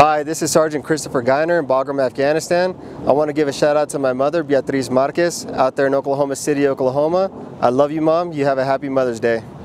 Hi, this is Sergeant Christopher Ginger in Bagram, Afghanistan. I want to give a shout out to my mother, Beatriz Marquez, out there in Oklahoma City, Oklahoma. I love you, Mom. You have a happy Mother's Day.